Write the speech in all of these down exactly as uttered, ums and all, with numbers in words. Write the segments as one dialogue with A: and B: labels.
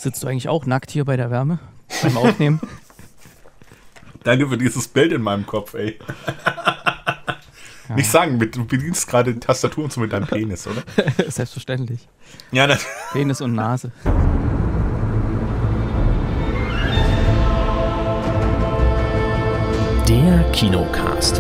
A: Sitzt du eigentlich auch nackt hier bei der Wärme beim Aufnehmen?
B: Danke für dieses Bild in meinem Kopf, ey. Ja. Nicht sagen, du bedienst gerade die Tastatur und so mit deinem Penis, oder?
A: Selbstverständlich.
B: Ja, ne.
A: Penis und Nase.
C: Der Kinocast.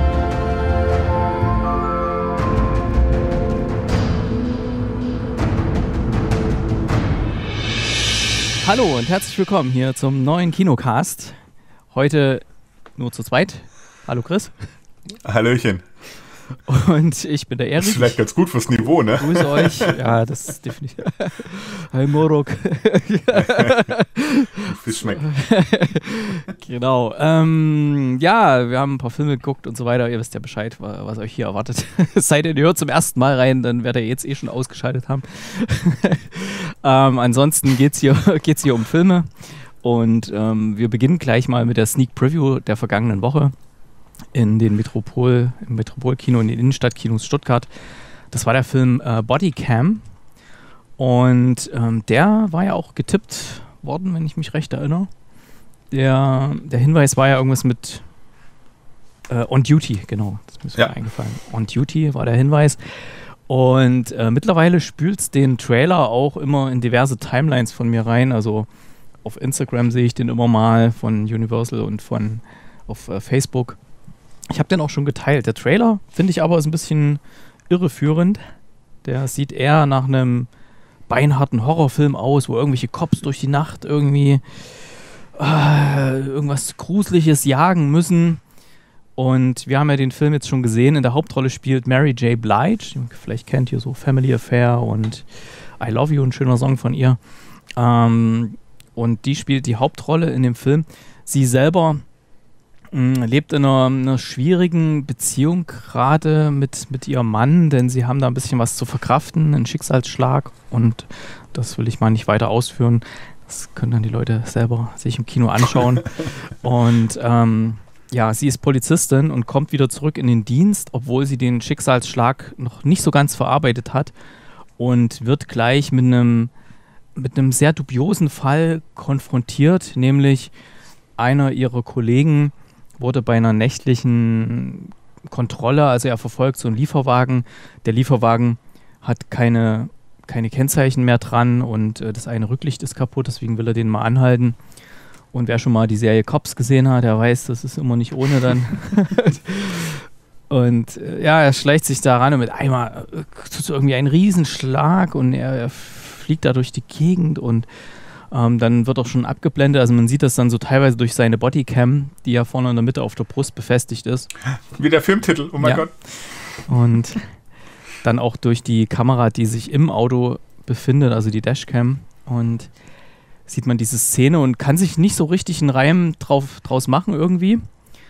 A: Hallo und herzlich willkommen hier zum neuen Kinocast. Heute nur zu zweit. Hallo Chris.
B: Hallöchen.
A: Und ich bin der Erik.
B: Das ist vielleicht ganz gut fürs Niveau, ne?
A: Grüße euch. Ja, das ist definitiv. Hi Morok.
B: Fisch schmeckt.
A: Genau. Ähm, ja, wir haben ein paar Filme geguckt und so weiter. Ihr wisst ja Bescheid, was euch hier erwartet. Seid ihr, ihr hört zum ersten Mal rein, dann werdet ihr jetzt eh schon ausgeschaltet haben. ähm, ansonsten geht es hier, geht's hier um Filme. Und ähm, wir beginnen gleich mal mit der Sneak Preview der vergangenen Woche in den Metropol, im Metropolkino, in den Innenstadtkinos Stuttgart. Das war der Film äh, Bodycam. Und ähm, der war ja auch getippt worden, wenn ich mich recht erinnere. Der, der Hinweis war ja irgendwas mit äh, On Duty, genau. Das ist mir ja eingefallen. On Duty war der Hinweis. Und äh, mittlerweile spült es den Trailer auch immer in diverse Timelines von mir rein. Also auf Instagram sehe ich den immer mal von Universal und von auf äh, Facebook. Ich habe den auch schon geteilt. Der Trailer, finde ich aber, ist ein bisschen irreführend. Der sieht eher nach einem beinharten Horrorfilm aus, wo irgendwelche Cops durch die Nacht irgendwie äh, irgendwas Gruseliges jagen müssen. Und wir haben ja den Film jetzt schon gesehen. In der Hauptrolle spielt Mary J. Blige. Vielleicht kennt ihr so Family Affair und I Love You, ein schöner Song von ihr. Ähm, und die spielt die Hauptrolle in dem Film. Sie selber lebt in einer, einer schwierigen Beziehung gerade mit, mit ihrem Mann, denn sie haben da ein bisschen was zu verkraften, einen Schicksalsschlag, und das will ich mal nicht weiter ausführen. Das können dann die Leute selber sich im Kino anschauen. Und ähm, ja, sie ist Polizistin und kommt wieder zurück in den Dienst, obwohl sie den Schicksalsschlag noch nicht so ganz verarbeitet hat, und wird gleich mit einem mit einem sehr dubiosen Fall konfrontiert, nämlich einer ihrer Kollegen wurde bei einer nächtlichen Kontrolle, also er verfolgt so einen Lieferwagen. Der Lieferwagen hat keine, keine Kennzeichen mehr dran und äh, das eine Rücklicht ist kaputt, deswegen will er den mal anhalten. Und wer schon mal die Serie Cops gesehen hat, der weiß, das ist immer nicht ohne dann. Und äh, ja, er schleicht sich da ran und mit einmal äh, tut irgendwie einen Riesenschlag und er, er fliegt da durch die Gegend und Ähm, dann wird auch schon abgeblendet, also man sieht das dann so teilweise durch seine Bodycam, die ja vorne in der Mitte auf der Brust befestigt ist.
B: Wie der Filmtitel, oh mein
A: ja.
B: Gott.
A: Und dann auch durch die Kamera, die sich im Auto befindet, also die Dashcam, und sieht man diese Szene und kann sich nicht so richtig einen Reim drauf, draus machen irgendwie.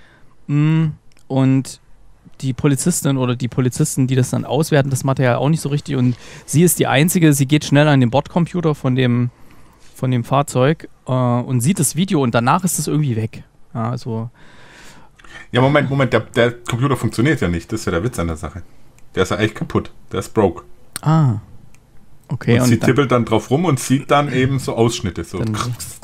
A: Und die Polizistin oder die Polizisten, die das dann auswerten, das Material auch nicht so richtig, und sie ist die Einzige, sie geht schnell an den Bordcomputer von dem von dem Fahrzeug äh, und sieht das Video und danach ist es irgendwie weg. Ja, also
B: ja, Moment, Moment, der, der Computer funktioniert ja nicht. Das ist ja der Witz an der Sache. Der ist ja echt kaputt. Der ist broke.
A: Ah, okay.
B: Und, und sie dann tippelt dann drauf rum und sieht dann eben so Ausschnitte. So.
A: Dann,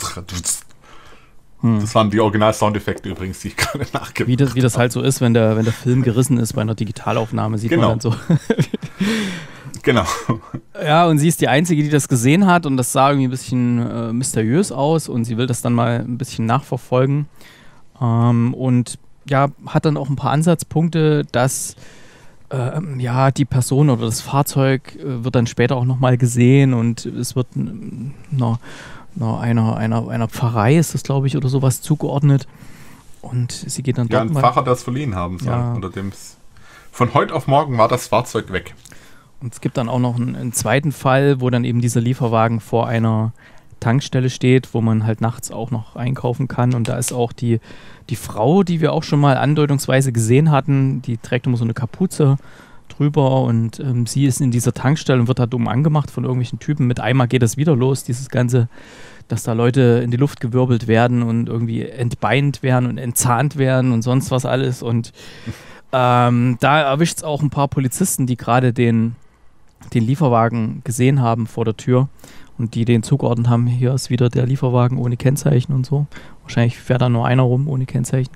B: das waren die Original-Soundeffekte übrigens, die ich gerade nachgebe.
A: Wie das, wie das halt so ist, wenn der, wenn der Film gerissen ist bei einer Digitalaufnahme, sieht
B: genau.
A: man dann so.
B: Genau.
A: Ja, und sie ist die Einzige, die das gesehen hat, und das sah irgendwie ein bisschen äh, mysteriös aus, und sie will das dann mal ein bisschen nachverfolgen. Ähm, und ja, hat dann auch ein paar Ansatzpunkte, dass äh, ja, die Person oder das Fahrzeug äh, wird dann später auch nochmal gesehen, und es wird na, na, einer, einer, einer Pfarrei, ist das glaube ich, oder sowas zugeordnet. Und sie geht dann
B: ja,
A: dort
B: ein
A: mal.
B: Pfarrer, der es verliehen haben soll.
A: Ja.
B: Unter dem von heute auf morgen war das Fahrzeug weg.
A: Und es gibt dann auch noch einen, einen zweiten Fall, wo dann eben dieser Lieferwagen vor einer Tankstelle steht, wo man halt nachts auch noch einkaufen kann. Und da ist auch die, die Frau, die wir auch schon mal andeutungsweise gesehen hatten, die trägt immer so eine Kapuze drüber, und ähm, sie ist in dieser Tankstelle und wird da dumm angemacht von irgendwelchen Typen. Mit einmal geht das wieder los, dieses Ganze, dass da Leute in die Luft gewirbelt werden und irgendwie entbeint werden und entzahnt werden und sonst was alles. Und ähm, da erwischt es auch ein paar Polizisten, die gerade den den Lieferwagen gesehen haben vor der Tür und die den zugeordnet haben, hier ist wieder der Lieferwagen ohne Kennzeichen und so. Wahrscheinlich fährt da nur einer rum ohne Kennzeichen.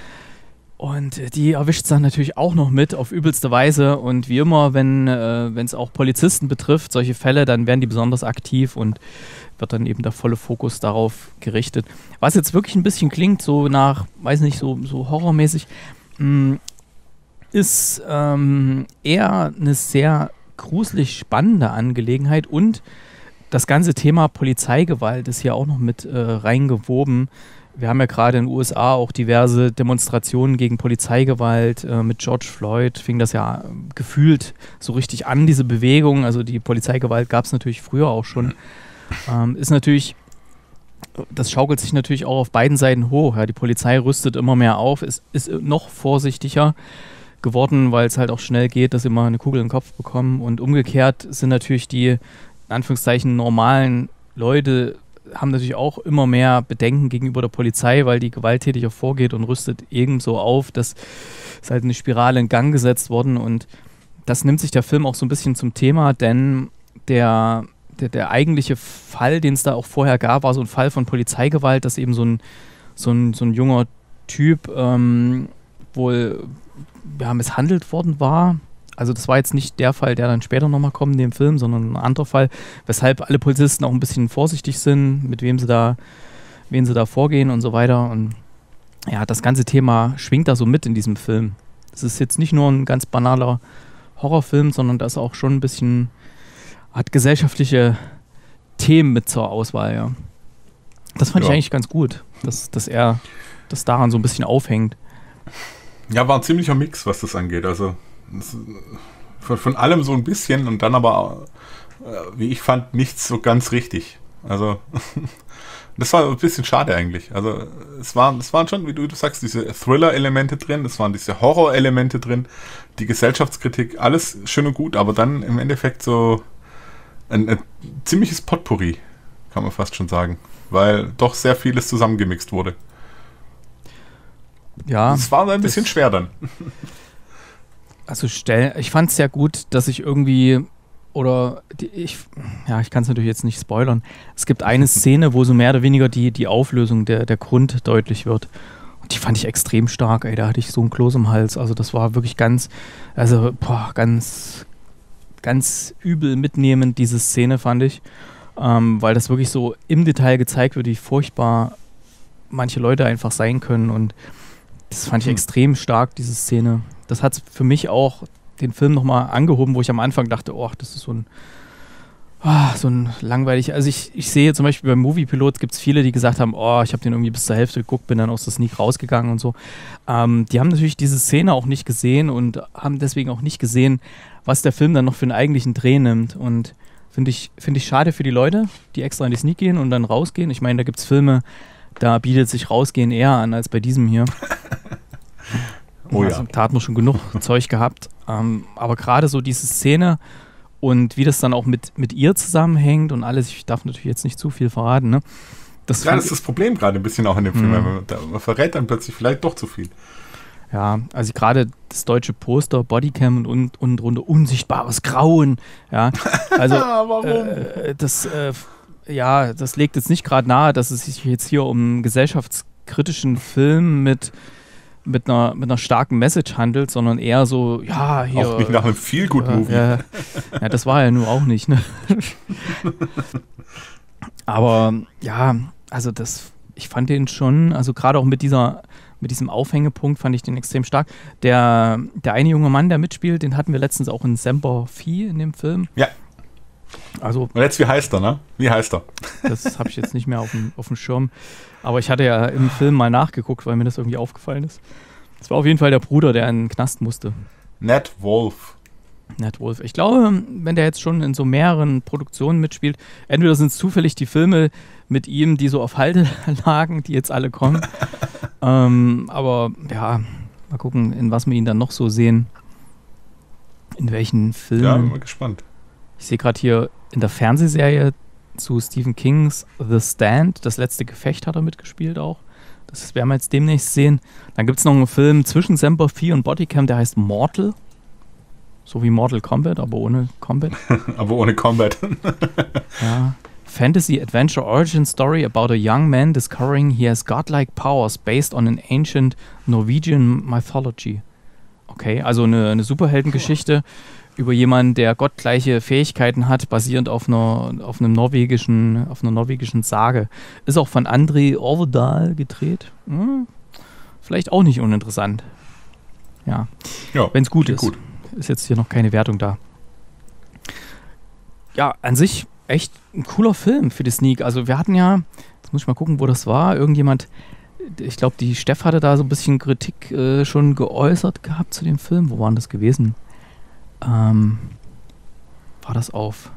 A: Und die erwischt es dann natürlich auch noch mit auf übelste Weise. Und wie immer, wenn äh, es auch Polizisten betrifft, solche Fälle, dann werden die besonders aktiv und wird dann eben der volle Fokus darauf gerichtet. Was jetzt wirklich ein bisschen klingt, so nach, weiß nicht, so, so horrormäßig, mh, ist ähm, eher eine sehr gruselig spannende Angelegenheit. Und das ganze Thema Polizeigewalt ist hier auch noch mit äh, reingewoben. Wir haben ja gerade in den U S A auch diverse Demonstrationen gegen Polizeigewalt. Äh, mit George Floyd fing das ja gefühlt so richtig an, diese Bewegung. Also die Polizeigewalt gab es natürlich früher auch schon. Ähm, ist natürlich, das schaukelt sich natürlich auch auf beiden Seiten hoch. Ja. Die Polizei rüstet immer mehr auf, ist, ist noch vorsichtiger geworden, weil es halt auch schnell geht, dass sie mal eine Kugel in den Kopf bekommen. Und umgekehrt sind natürlich die, in Anführungszeichen, normalen Leute, haben natürlich auch immer mehr Bedenken gegenüber der Polizei, weil die gewalttätiger vorgeht und rüstet ebenso auf. Das ist halt eine Spirale in Gang gesetzt worden und das nimmt sich der Film auch so ein bisschen zum Thema, denn der, der, der eigentliche Fall, den es da auch vorher gab, war so ein Fall von Polizeigewalt, dass eben so ein, so ein, so ein junger Typ ähm, wohl ja, misshandelt worden war. Also das war jetzt nicht der Fall, der dann später nochmal kommt in dem Film, sondern ein anderer Fall, weshalb alle Polizisten auch ein bisschen vorsichtig sind, mit wem sie da, wen sie da vorgehen und so weiter. Und ja, das ganze Thema schwingt da so mit in diesem Film. Es ist jetzt nicht nur ein ganz banaler Horrorfilm, sondern da ist auch schon ein bisschen, hat gesellschaftliche Themen mit zur Auswahl, ja. Das fand ja. ich eigentlich ganz gut, dass, dass er das daran so ein bisschen aufhängt.
B: Ja, war ein ziemlicher Mix, was das angeht. Also Von, von allem so ein bisschen und dann aber, äh, wie ich fand, nichts so ganz richtig. Also, das war ein bisschen schade eigentlich. Also, es waren, es waren schon, wie du, du sagst, diese Thriller-Elemente drin, es waren diese Horror-Elemente drin, die Gesellschaftskritik, alles schön und gut, aber dann im Endeffekt so ein, ein ziemliches Potpourri, kann man fast schon sagen, weil doch sehr vieles zusammengemixt wurde.
A: Ja.
B: Es war ein bisschen schwer dann.
A: Also stell, ich fand es sehr gut, dass ich irgendwie, oder die, ich, ja, ich kann es natürlich jetzt nicht spoilern. Es gibt eine Szene, wo so mehr oder weniger die, die Auflösung, der, der Grund deutlich wird. Und die fand ich extrem stark, ey, da hatte ich so einen Kloß im Hals. Also das war wirklich ganz, also boah, ganz, ganz übel mitnehmend, diese Szene fand ich. Ähm, weil das wirklich so im Detail gezeigt wird, wie furchtbar manche Leute einfach sein können. Und das fand ich hm. extrem stark, diese Szene. Das hat für mich auch den Film nochmal angehoben, wo ich am Anfang dachte, oh, das ist so ein, oh, so ein langweilig. Also ich, ich sehe zum Beispiel beim Moviepilot gibt es viele, die gesagt haben, oh, ich habe den irgendwie bis zur Hälfte geguckt, bin dann aus der Sneak rausgegangen und so. Ähm, die haben natürlich diese Szene auch nicht gesehen und haben deswegen auch nicht gesehen, was der Film dann noch für einen eigentlichen Dreh nimmt. Und finde ich, find ich schade für die Leute, die extra in die Sneak gehen und dann rausgehen. Ich meine, da gibt es Filme, da bietet sich rausgehen eher an als bei diesem hier. Oh ja. Also, da hat man schon genug Zeug gehabt. Ähm, aber gerade so diese Szene und wie das dann auch mit, mit ihr zusammenhängt und alles, ich darf natürlich jetzt nicht zu viel verraten, ne?
B: Das, ja, das ist das Problem gerade ein bisschen auch in dem Film, weil man, man verrät dann plötzlich vielleicht doch zu viel.
A: Ja, also gerade das deutsche Poster, Bodycam und unten und drunter unsichtbares Grauen. Ja, also
B: Warum?
A: Äh, das, äh, ja, das legt jetzt nicht gerade nahe, dass es sich jetzt hier um einen gesellschaftskritischen Film mit mit einer, mit einer starken Message handelt, sondern eher so, ja, hier...
B: Auch nicht nach einem Feel-Good-Movie.
A: Ja, ja, das war ja nur auch nicht, ne? Aber ja, also das, ich fand den schon, also gerade auch mit dieser, mit diesem Aufhängepunkt fand ich den extrem stark. Der, der eine junge Mann, der mitspielt, den hatten wir letztens auch in Semper Fi in dem Film.
B: Ja.
A: Also,
B: und jetzt, wie heißt er, ne? Wie heißt er?
A: Das habe ich jetzt nicht mehr auf dem, auf dem Schirm. Aber ich hatte ja im Film mal nachgeguckt, weil mir das irgendwie aufgefallen ist. Das war auf jeden Fall der Bruder, der in den Knast musste.
B: Ned Wolf.
A: Ned Wolf. Ich glaube, wenn der jetzt schon in so mehreren Produktionen mitspielt, entweder sind es zufällig die Filme mit ihm, die so auf Halde lagen, die jetzt alle kommen. ähm, aber ja, mal gucken, in was wir ihn dann noch so sehen. In welchen Filmen.
B: Ja, bin mal gespannt.
A: Ich sehe gerade hier in der Fernsehserie zu Stephen Kings The Stand, das letzte Gefecht hat er mitgespielt auch. Das werden wir jetzt demnächst sehen. Dann gibt es noch einen Film zwischen Semper Fi und Bodycam, der heißt Mortal. So wie Mortal Kombat, aber ohne Combat.
B: aber ohne Combat.
A: Ja, fantasy adventure origin story about a young man discovering he has godlike powers based on an ancient Norwegian mythology. Okay, also eine, eine Superheldengeschichte über jemanden, der gottgleiche Fähigkeiten hat, basierend auf einer, auf einem norwegischen, auf einer norwegischen Sage. Ist auch von André Orvedal gedreht. Hm, vielleicht auch nicht uninteressant. Ja,
B: ja
A: wenn es gut ist.
B: Gut.
A: Ist jetzt hier noch keine Wertung da. Ja, an sich echt ein cooler Film für die Sneak. Also wir hatten ja, jetzt muss ich mal gucken, wo das war, irgendjemand, ich glaube, die Steff hatte da so ein bisschen Kritik äh, schon geäußert gehabt zu dem Film. Wo war denn das gewesen? Ähm, war das auf...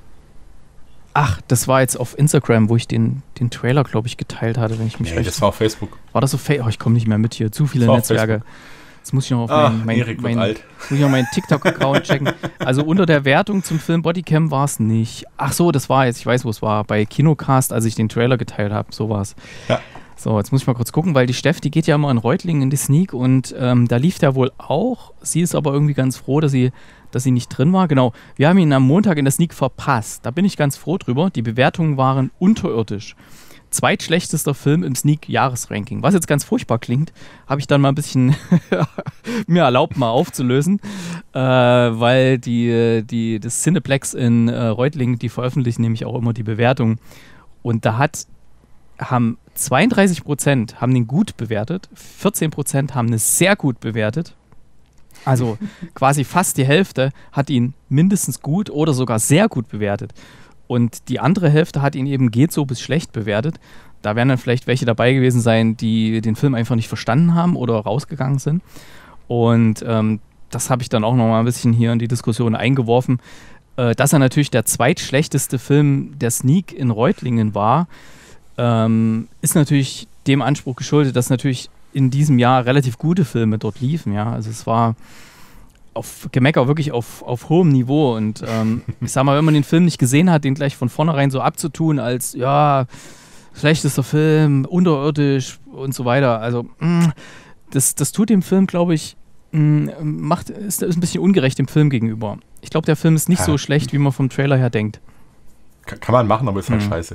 A: Ach, das war jetzt auf Instagram, wo ich den, den Trailer, glaube ich, geteilt hatte, wenn ich mich
B: nee,
A: recht...
B: das war auf Facebook.
A: War das auf Facebook? Oh, ich komme nicht mehr mit hier. Zu viele Netzwerke. Jetzt muss ich noch auf
B: ah,
A: meinen mein, mein,
B: mein,
A: mein TikTok-Account checken. Also unter der Wertung zum Film Bodycam war es nicht. Ach so, das war jetzt, ich weiß, wo es war. Bei Kinocast, als ich den Trailer geteilt habe, so war es.
B: Ja.
A: So, jetzt muss ich mal kurz gucken, weil die Steff, die geht ja immer in Reutlingen in die Sneak und ähm, da lief der wohl auch. Sie ist aber irgendwie ganz froh, dass sie, dass sie nicht drin war. Genau, wir haben ihn am Montag in der Sneak verpasst. Da bin ich ganz froh drüber. Die Bewertungen waren unterirdisch. Zweitschlechtester Film im Sneak-Jahresranking. Was jetzt ganz furchtbar klingt, habe ich dann mal ein bisschen mir erlaubt, mal aufzulösen, äh, weil die, die, das Cineplex in äh, Reutlingen, die veröffentlichen nämlich auch immer die Bewertung. Und da hat, haben zweiunddreißig Prozent haben den gut bewertet, vierzehn Prozent haben eine sehr gut bewertet. Also quasi fast die Hälfte hat ihn mindestens gut oder sogar sehr gut bewertet. Und die andere Hälfte hat ihn eben geht so bis schlecht bewertet. Da werden dann vielleicht welche dabei gewesen sein, die den Film einfach nicht verstanden haben oder rausgegangen sind. Und ähm, das habe ich dann auch noch mal ein bisschen hier in die Diskussion eingeworfen. Äh, dass er natürlich der zweitschlechteste Film der Sneak in Reutlingen war, ähm, ist natürlich dem Anspruch geschuldet, dass natürlich in diesem Jahr relativ gute Filme dort liefen. Ja? Also es war... auf Gemecker wirklich auf, auf hohem Niveau und ähm, ich sag mal, wenn man den Film nicht gesehen hat, den gleich von vornherein so abzutun als, ja, schlechtester Film, unterirdisch und so weiter, also mh, das, das tut dem Film, glaube ich, mh, macht, ist, ist ein bisschen ungerecht dem Film gegenüber. Ich glaube, der Film ist nicht ja. so schlecht, wie man vom Trailer her denkt.
B: Kann, kann man machen, aber ist halt
A: mhm.
B: scheiße.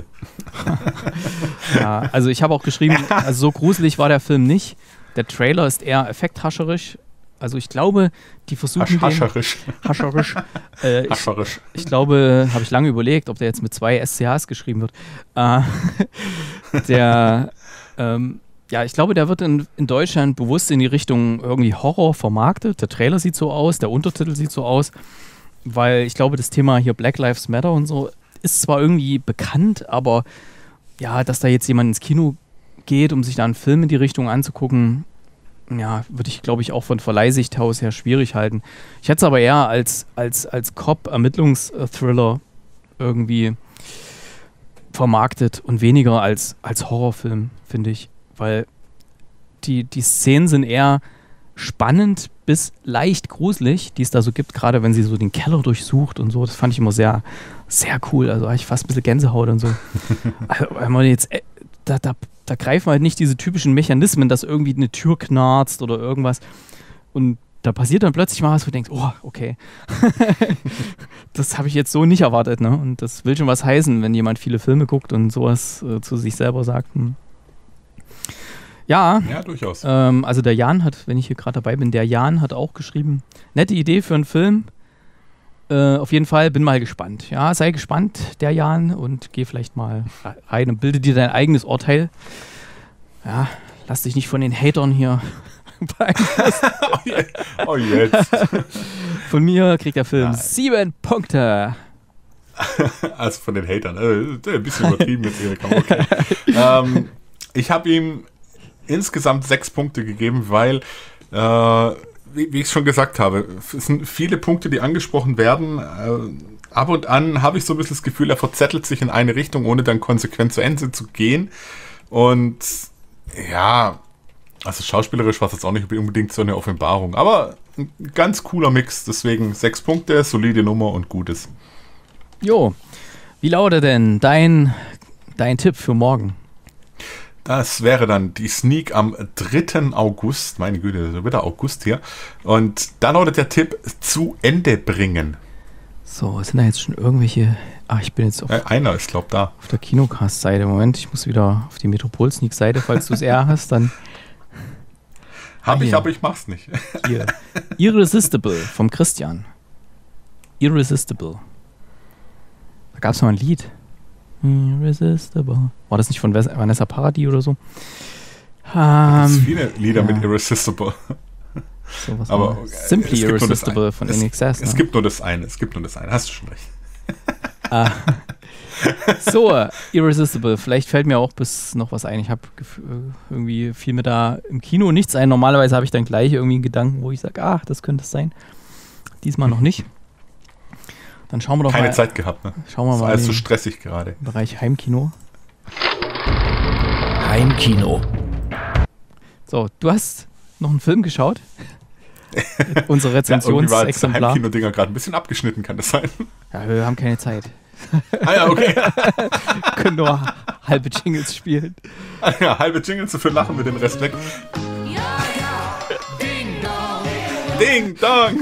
A: Ja, also ich habe auch geschrieben, also so gruselig war der Film nicht. Der Trailer ist eher effekthascherisch. Also ich glaube, die versuchen
B: Hasch, hascherisch.
A: den... Hascherisch. Äh,
B: hascherisch.
A: Ich, ich glaube, habe ich lange überlegt, ob der jetzt mit zwei S C Hs geschrieben wird. Äh, der, ähm, ja, ich glaube, der wird in, in Deutschland bewusst in die Richtung irgendwie Horror vermarktet. Der Trailer sieht so aus, der Untertitel sieht so aus, weil ich glaube, das Thema hier Black Lives Matter und so ist zwar irgendwie bekannt, aber ja, dass da jetzt jemand ins Kino geht, um sich da einen Film in die Richtung anzugucken, ja, würde ich, glaube ich, auch von Verleihsicht aus her schwierig halten. Ich hätte es aber eher als, als, als Cop-Ermittlungsthriller irgendwie vermarktet und weniger als, als Horrorfilm, finde ich. Weil die, die Szenen sind eher spannend bis leicht gruselig, die es da so gibt, gerade wenn sie so den Keller durchsucht und so. Das fand ich immer sehr, sehr cool. Also habe ich fast ein bisschen Gänsehaut und so. Also, wenn man jetzt, äh, da, da Da greifen halt nicht diese typischen Mechanismen, dass irgendwie eine Tür knarzt oder irgendwas. Und da passiert dann plötzlich mal was, wo du denkst, oh, okay. Das habe ich jetzt so nicht erwartet. Ne? Und das will schon was heißen, wenn jemand viele Filme guckt und sowas äh, zu sich selber sagt. Hm. Ja,
B: ja, durchaus.
A: Ähm, also der Jan hat, wenn ich hier gerade dabei bin, der Jan hat auch geschrieben, nette Idee für einen Film. Äh, auf jeden Fall, bin mal gespannt. Ja, sei gespannt, der Jan, und geh vielleicht mal rein und bilde dir dein eigenes Urteil. Ja, lass dich nicht von den Hatern hier beeinflussen.
B: Oh, jetzt.
A: Von mir kriegt der Film
B: Nein.
A: sieben Punkte.
B: Also von den Hatern. Äh, ein bisschen übertrieben jetzt, Erika. Okay. ähm, ich habe ihm insgesamt sechs Punkte gegeben, weil äh, wie, wie ich schon gesagt habe, es sind viele Punkte, die angesprochen werden. Äh, ab und an habe ich so ein bisschen das Gefühl, er verzettelt sich in eine Richtung, ohne dann konsequent zu Ende zu gehen. Und ja, also schauspielerisch war es jetzt auch nicht unbedingt so eine Offenbarung. Aber ein ganz cooler Mix, deswegen sechs Punkte, solide Nummer und Gutes.
A: Jo, wie lautet denn dein, dein Tipp für morgen?
B: Das wäre dann die Sneak am dritten August. Meine Güte, so wieder August hier. Und da lautet der Tipp: zu Ende bringen.
A: So, sind da jetzt schon irgendwelche... Ach, ich bin jetzt auf,
B: Äh, einer ist, glaub da.
A: auf der Kinocast-Seite. Moment, ich muss wieder auf die Metropol-Sneak-Seite. Falls du es eher hast, dann...
B: Hab
A: Ah,
B: ich,
A: hier.
B: aber ich mach's nicht.
A: Hier. Irresistible vom Christian. Irresistible. Da gab es mal ein Lied. Irresistible. War das nicht von Ves- Vanessa Paradis oder so?
B: Es
A: Ähm,
B: gibt viele Lieder
A: ja.
B: mit Irresistible.
A: so was
B: Aber
A: war-
B: äh,
A: Simply
B: es gibt nur das
A: Irresistible
B: eine.
A: von
B: es,
A: N X S.
B: Es
A: ne?
B: gibt nur das eine. Es gibt nur das eine. Hast du schon recht.
A: Ah. So, äh, Irresistible. Vielleicht fällt mir auch bis noch was ein. Ich habe irgendwie fiel mir da im Kino nichts ein. Normalerweise habe ich dann gleich irgendwie einen Gedanken, wo ich sage, ach, das könnte es sein. Diesmal noch nicht. Dann schauen wir doch
B: Keine
A: mal.
B: Zeit gehabt, ne?
A: Schauen wir
B: Ist
A: mal
B: alles so
A: in
B: stressig gerade.
A: den Bereich Heimkino.
C: Heimkino.
A: So, du hast noch einen Film geschaut? Unser
B: Ja, irgendwie war das
A: Rezensionsexemplar.
B: Heimkino-Dinger gerade ein bisschen abgeschnitten, kann das sein?
A: Ja, wir haben keine Zeit.
B: Ah ja, okay.
A: Wir können nur halbe Jingles spielen.
B: Ah, ja, halbe Jingles, dafür lachen wir den Rest weg. Ding Dong!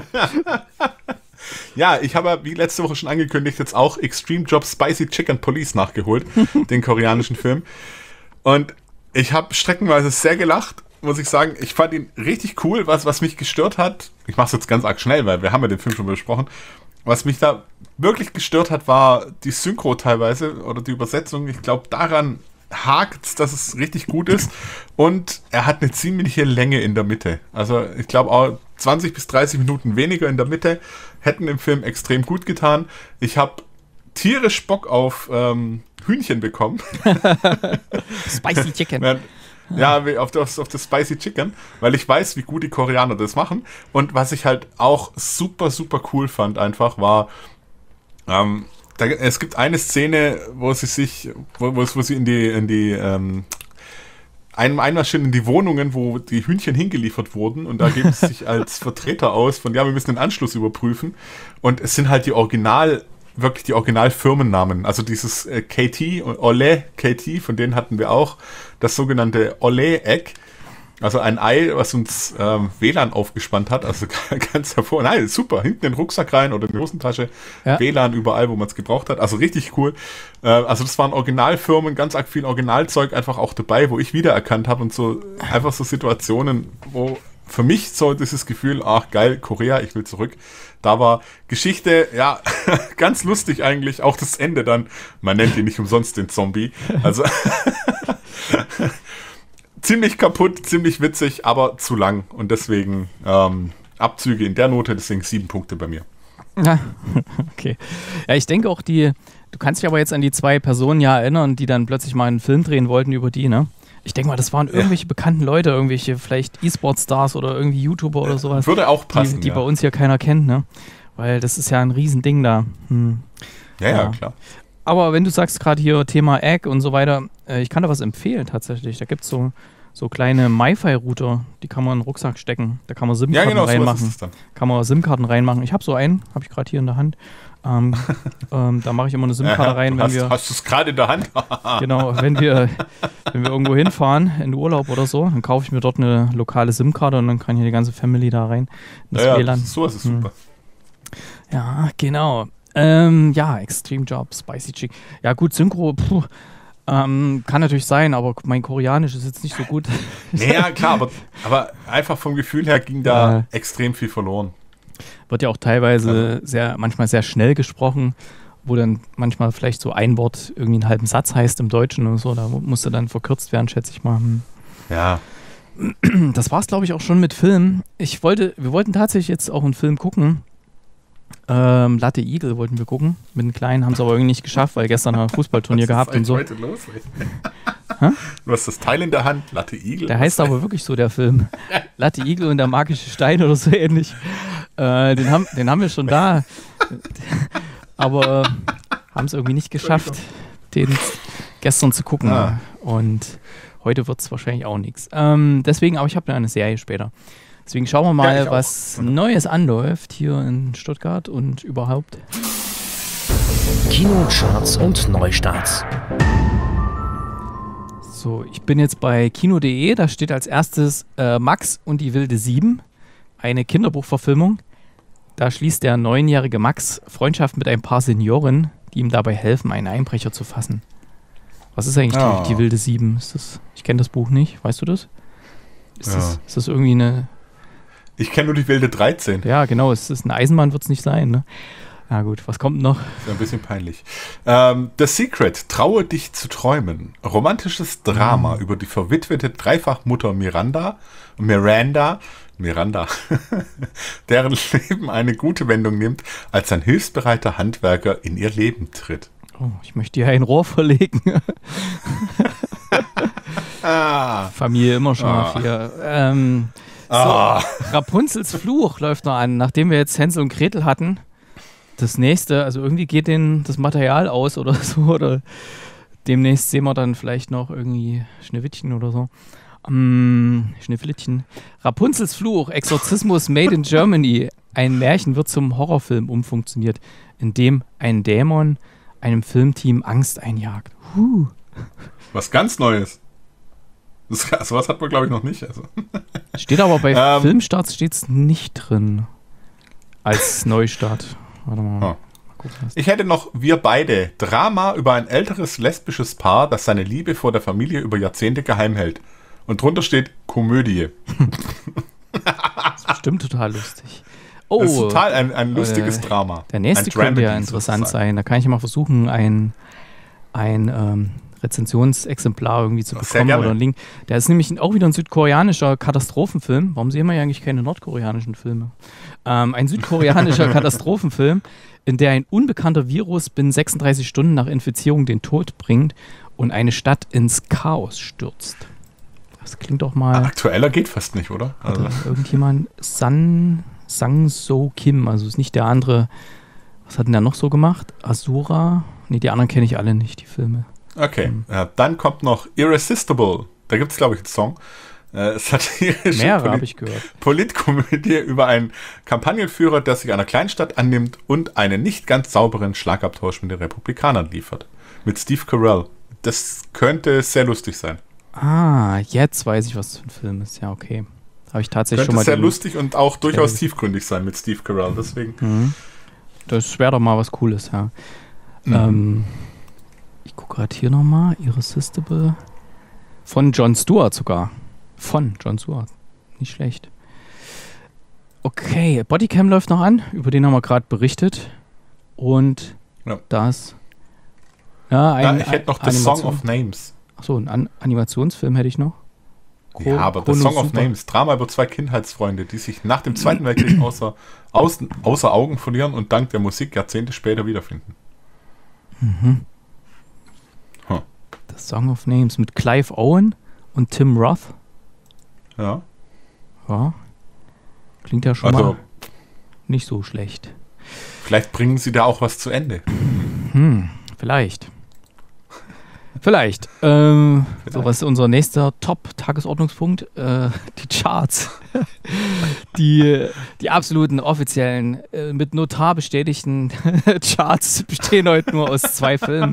B: Ja, ich habe, wie letzte Woche schon angekündigt, jetzt auch Extreme Job Spicy Chicken Police nachgeholt, den koreanischen Film. Und ich habe streckenweise sehr gelacht, muss ich sagen. Ich fand ihn richtig cool. Was, was mich gestört hat, ich mache es jetzt ganz arg schnell, weil wir haben ja den Film schon besprochen. Was mich da wirklich gestört hat, war die Synchro teilweise oder die Übersetzung. Ich glaube, daran hakt es, dass es richtig gut ist. Und er hat eine ziemliche Länge in der Mitte. Also ich glaube auch zwanzig bis dreißig Minuten weniger in der Mitte hätten dem Film extrem gut getan. Ich habe tierisch Bock auf ähm, Hühnchen bekommen.
A: Spicy Chicken.
B: Ja, ja, wie auf das, auf das Spicy Chicken, weil ich weiß, wie gut die Koreaner das machen. Und was ich halt auch super, super cool fand einfach, war, ähm, da, es gibt eine Szene, wo sie sich, wo, wo, wo sie in die, in die, ähm, ein, einmarschieren in die Wohnungen, wo die Hühnchen hingeliefert wurden, und da geben sie sich als Vertreter aus von, ja, wir müssen den Anschluss überprüfen. Und es sind halt die Original, wirklich die Originalfirmennamen. Also dieses äh, K T, Olé K T, von denen hatten wir auch das sogenannte Olé-Egg. Also ein Ei, was uns ähm, W L A N aufgespannt hat. Also ganz hervor. Nein, super. Hinten in den Rucksack rein oder in die Hosentasche.
A: Ja.
B: W L A N überall, wo man es gebraucht hat. Also richtig cool. Äh, also das waren Originalfirmen, ganz arg viel Originalzeug einfach auch dabei, wo ich wiedererkannt habe. Und so einfach so Situationen, wo für mich so dieses Gefühl, ach geil, Korea, ich will zurück. Da war Geschichte, ja, ganz lustig eigentlich. Auch das Ende dann. Man nennt ihn nicht umsonst den Zombie. Also ziemlich kaputt, ziemlich witzig, aber zu lang. Und deswegen ähm, Abzüge in der Note, deswegen sieben Punkte bei mir.
A: Ja, okay. Ja, ich denke auch die, du kannst dich aber jetzt an die zwei Personen ja erinnern, die dann plötzlich mal einen Film drehen wollten über die, ne? Ich denke mal, das waren irgendwelche ja. bekannten Leute, irgendwelche vielleicht E-Sport-Stars oder irgendwie YouTuber oder sowas.
B: Würde auch passen,
A: Die, die
B: ja.
A: bei uns hier keiner kennt, ne? Weil das ist ja ein Riesending da. Hm.
B: Ja, ja,
A: Ja.
B: klar.
A: Aber wenn du sagst gerade hier Thema Egg und so weiter, äh, ich kann da was empfehlen tatsächlich. Da gibt es so, so kleine MiFi-Router, die kann man in den Rucksack stecken. Da kann man
B: Ja,
A: SIM-Karten
B: genau, so was
A: reinmachen.
B: ist es dann.
A: Kann man SIM-Karten reinmachen. Ich habe so einen, habe ich gerade hier in der Hand. Ähm, ähm, da mache ich immer eine SIM-Karte
B: Ja,
A: rein,
B: du
A: wenn
B: hast,
A: wir
B: hast du es gerade in der Hand?
A: genau, wenn wir, wenn wir irgendwo hinfahren, in Urlaub oder so, dann kaufe ich mir dort eine lokale SIM-Karte und dann kann hier die ganze Family da rein. In das
B: ja,
A: W
B: ja,
A: L A N.
B: sowas ist
A: Hm.
B: super.
A: Ja, genau. Ähm, ja, Extreme Job, Spicy Chick. Ja, gut, Synchro, puh, ähm, kann natürlich sein, aber mein Koreanisch ist jetzt nicht so gut.
B: Ja, klar, aber, aber einfach vom Gefühl her ging da
A: Ja.
B: extrem viel verloren.
A: Wird ja auch teilweise sehr, manchmal sehr schnell gesprochen, wo dann manchmal vielleicht so ein Wort irgendwie einen halben Satz heißt im Deutschen und so. Da musste dann verkürzt werden, schätze ich mal. Hm.
B: Ja.
A: Das war's, glaube ich, auch schon mit Filmen. Ich wollte, wir wollten tatsächlich jetzt auch einen Film gucken. Ähm, Latte Igel wollten wir gucken. Mit den Kleinen haben es aber irgendwie nicht geschafft, weil gestern ein Fußballturnier gehabt und so.
B: Was ist heute los? Du hast das Teil in der Hand, Latte Igel.
A: Der heißt aber wirklich so, der Film. Latte Igel und der magische Stein oder so ähnlich. Äh, den, haben, den haben wir schon da. Aber äh, haben es irgendwie nicht geschafft, den gestern zu gucken.
B: Ah.
A: Und heute wird es wahrscheinlich auch nichts. Ähm, deswegen, aber ich habe eine Serie später. Deswegen schauen wir mal,
B: Ja, ich auch.
A: was Neues anläuft hier in Stuttgart und überhaupt.
C: Kinocharts und Neustarts.
A: So, ich bin jetzt bei kino punkt de, da steht als erstes äh, Max und die wilde Sieben, eine Kinderbuchverfilmung. Da schließt der neunjährige Max Freundschaft mit ein paar Senioren, die ihm dabei helfen, einen Einbrecher zu fassen. Was ist eigentlich
B: Oh.
A: die, die wilde Sieben? Ist das, ich kenne das Buch nicht, weißt du das? Ist,
B: Ja.
A: das? ist das irgendwie eine...
B: Ich kenne nur die wilde dreizehn.
A: Ja, genau, es ist eine Eisenbahn, wird es nicht sein, ne? Na gut, was kommt noch?
B: Ist ja ein bisschen peinlich. Ähm, The Secret, Traue dich zu träumen. Romantisches Drama
A: Mhm.
B: über die verwitwete Dreifachmutter Miranda, Miranda, Miranda, deren Leben eine gute Wendung nimmt, als ein hilfsbereiter Handwerker in ihr Leben tritt.
A: Oh, ich möchte hier ein Rohr verlegen.
B: Ah,
A: Familie immer scharf
B: Ah.
A: hier. Ähm, so,
B: Ah.
A: Rapunzels Fluch läuft noch an, nachdem wir jetzt Hänsel und Gretel hatten. Das nächste, also irgendwie geht denen das Material aus oder so, oder demnächst sehen wir dann vielleicht noch irgendwie Schneewittchen oder so. Ähm, Schneewittchen. Rapunzels Fluch, Exorzismus Made in Germany. Ein Märchen wird zum Horrorfilm umfunktioniert, in dem ein Dämon einem Filmteam Angst einjagt. Huh.
B: was ganz Neues. Das, sowas hat man, glaube ich, noch nicht. Also.
A: Steht aber bei
B: Ähm.
A: Filmstarts steht's nicht drin. Als Neustart. Warte mal.
B: Ah.
A: Mal gucken, was-
B: Ich hätte noch Wir beide. Drama über ein älteres lesbisches Paar, das seine Liebe vor der Familie über Jahrzehnte geheim hält. Und drunter steht Komödie.
A: Das ist bestimmt total lustig. Oh,
B: Das ist total ein, ein lustiges
A: äh,
B: Drama.
A: der nächste
B: Ein
A: könnte ja
B: Dramedy
A: interessant
B: sozusagen.
A: sein. Da kann ich mal versuchen, ein, ein ähm, Rezensionsexemplar irgendwie zu
B: Sehr
A: bekommen
B: gerne.
A: oder einen Link. Der ist nämlich auch wieder ein südkoreanischer Katastrophenfilm. Warum sehen wir ja eigentlich keine nordkoreanischen Filme? Ähm, ein südkoreanischer Katastrophenfilm, in der ein unbekannter Virus binnen sechsunddreißig Stunden nach Infizierung den Tod bringt und eine Stadt ins Chaos stürzt. Das klingt doch mal...
B: Aktueller geht fast nicht, oder? Also,
A: Hatte irgendjemand San, Sang-So Kim, also ist nicht der andere. Was hat denn der noch so gemacht? Asura? Nee, die anderen kenne ich alle nicht, die Filme.
B: okay, ja, dann kommt noch Irresistible. Da gibt es, glaube ich, einen Song. Äh, satirische
A: Mehrere
B: Polit
A: habe ich gehört.
B: Politkomödie über einen Kampagnenführer, der sich einer Kleinstadt annimmt und einen nicht ganz sauberen Schlagabtausch mit den Republikanern liefert. Mit Steve Carell. Das könnte sehr lustig sein.
A: Ah, jetzt weiß ich, was das für ein Film ist. Ja, okay. Habe ich tatsächlich
B: Könnte
A: schon mal
B: sehr
A: den-
B: lustig und auch durchaus
A: Ja.
B: tiefgründig sein mit Steve Carell. Deswegen.
A: Mhm. Das wäre doch mal was Cooles, ja.
B: Mhm.
A: Ähm, ich gucke gerade hier nochmal. Irresistible. Von Jon Stewart sogar. Von Jon Stewart. Nicht schlecht. Okay, Bodycam läuft noch an. Über den haben wir gerade berichtet. Und
B: Ja.
A: das. Ja, ein,
B: Ja, ich hätte noch The Song
A: Animation-
B: of Names.
A: Achso, einen An Animationsfilm hätte ich noch.
B: Ja, aber The Song of Names, Drama über zwei Kindheitsfreunde, die sich nach dem Zweiten Weltkrieg außer, aus, außer Augen verlieren und dank der Musik Jahrzehnte später wiederfinden.
A: Mhm.
B: Huh.
A: The Song of Names mit Clive Owen und Tim Roth.
B: Ja,
A: Ja. Klingt ja schon
B: also
A: mal nicht so schlecht.
B: vielleicht bringen sie da auch was zu Ende.
A: Hm, vielleicht. Vielleicht. Ähm,
B: Vielleicht.
A: So, was ist unser nächster Top-Tagesordnungspunkt? Äh, die Charts. die, die absoluten offiziellen, äh, mit Notar bestätigten Charts bestehen heute nur aus zwei Filmen.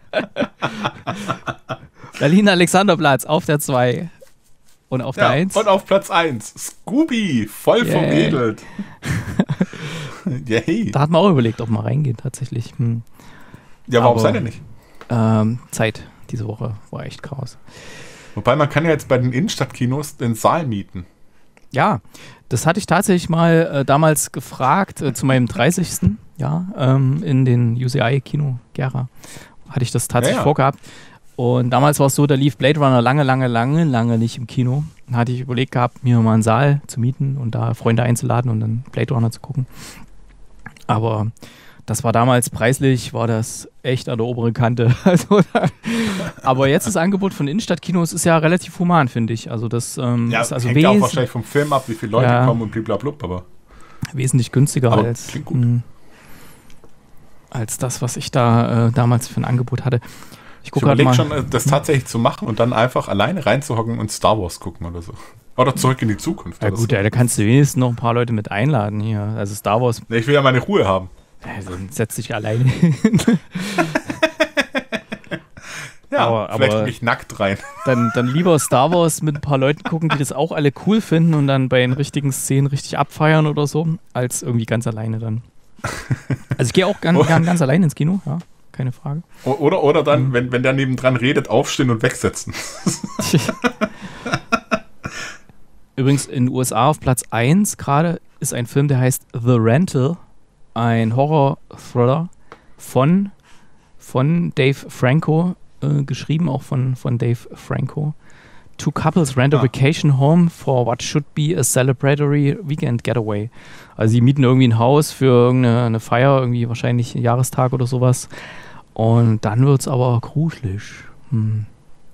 A: Berlin-Alexanderplatz auf der zwei und auf der
B: Ja,
A: eins.
B: und auf Platz eins, Scooby, voll
A: Yay.
B: verwedelt. Yay.
A: Da hat man auch überlegt, ob man reingeht tatsächlich. Hm.
B: Ja, warum
A: aber-
B: sei denn nicht?
A: Ähm, Zeit diese Woche war echt krass.
B: Wobei man kann ja jetzt bei den Innenstadtkinos den Saal mieten.
A: Ja, das hatte ich tatsächlich mal äh, damals gefragt, äh, zu meinem dreißigsten Ja, ähm, in den U C I-Kino Gera hatte ich das tatsächlich
B: Ja, ja.
A: vorgehabt. Und damals war es so, da lief Blade Runner lange, lange, lange, lange nicht im Kino. Dann hatte ich überlegt gehabt, mir mal einen Saal zu mieten und da Freunde einzuladen und dann Blade Runner zu gucken. Aber das war damals preislich, war das echt an der oberen Kante. Also, da, aber jetzt das Angebot von Innenstadtkinos ist ja relativ human, finde ich. Also das ähm,
B: Ja,
A: ist also
B: hängt ja auch
A: wes
B: wahrscheinlich vom Film ab, wie viele Leute
A: Ja.
B: kommen und blablabla, aber
A: wesentlich günstiger
B: Aber
A: als,
B: klingt gut.
A: mh, als das, was ich da äh, damals für ein Angebot hatte. Ich
B: ich
A: gucke gerade
B: überlege
A: mal.
B: schon, äh, das tatsächlich zu machen und dann einfach alleine reinzuhocken und Star Wars gucken oder so. Oder Zurück in die Zukunft.
A: Ja
B: oder
A: gut,
B: so.
A: ja, da kannst du wenigstens noch ein paar Leute mit einladen hier. Also Star Wars,
B: Nee, ich will ja meine Ruhe haben.
A: also setz dich alleine hin.
B: Ja,
A: aber,
B: vielleicht
A: aber
B: gucke ich nackt rein.
A: Dann, dann lieber Star Wars mit ein paar Leuten gucken, die das auch alle cool finden und dann bei den richtigen Szenen richtig abfeiern oder so, als irgendwie ganz alleine dann. Also ich gehe auch gern, gern ganz alleine ins Kino, ja, keine Frage.
B: Oder, oder dann, mhm. wenn, wenn der nebendran redet, aufstehen und wegsetzen.
A: Übrigens in den U S A auf Platz eins gerade ist ein Film, der heißt The Rental, ein Horror-Thriller von, von Dave Franco, äh, geschrieben auch von, von Dave Franco. Two couples rent a ah. vacation home for what should be a celebratory weekend getaway. Also sie mieten irgendwie ein Haus für irgendeine eine Feier, irgendwie wahrscheinlich Jahrestag oder sowas. Und dann wird es aber gruselig. Hm.